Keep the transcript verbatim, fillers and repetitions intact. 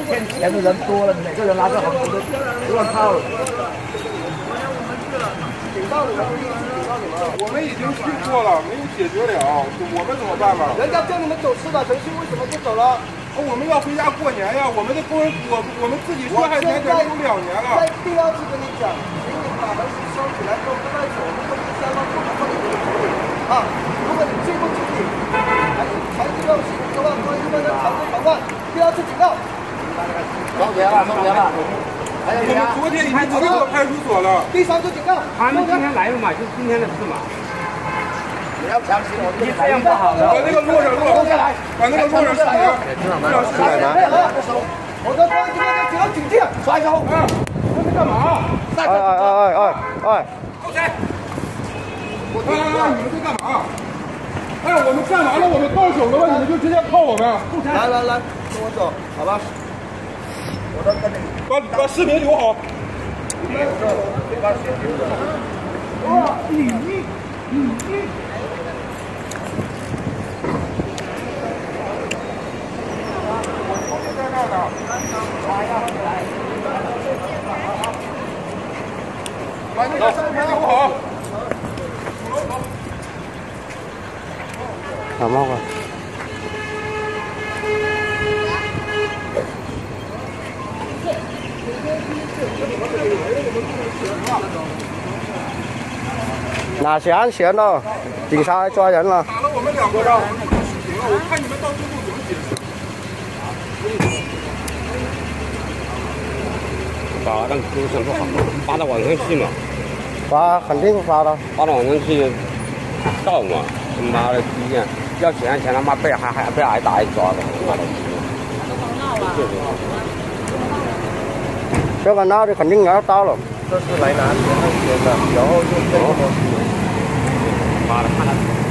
骗钱的人多了，每个人拿着红头都乱套了。 警告你们，警告你们，我们已经去过了，没有解决了，我们怎么办吧？人家叫你们走司法程序，为什么不走了？我们要回家过年呀！我们的工人，我我们自己说还年前有两年了。在第二次跟你讲，请你把门收起来，都不带走，我们公司相关部门帮你处理啊！如果你拒不处理，还是还是要行的话，关系到的强制传唤。第二次警告。 收钱了，收钱了。还有你啊！ 昨天已经去过派出所了。第三次警告。 他们今天来了嘛，就是今天的事嘛。 不要强行，我你这样不好的。 把那个路上落下来，把那个路上下来。 出来拿。 我的公安局的只要警戒，抓走。啊！你们干嘛？ 哎哎哎哎哎！ 扣谁？我听啊！你们在干嘛？哎，我们干完了，我们到手了吗？你们就直接扣我们。来来来，跟我走，好吧？我都跟你把把视频留好。哇！你你你你！把那个视频留好。 làm không à? Là xén xén đâu,警察来抓人了。 打了我们两个人，我们就死刑了。我看你们到最后怎么解释。 把让周上不好，发到网上去嘛。 发肯定发的， 发到网上去告嘛。他妈的逼样，要钱钱他妈被还还被挨打挨抓的，他妈的。 这个拿的肯定拿到了。这是来拿钱的钱的，然后就这个。 妈的，看他。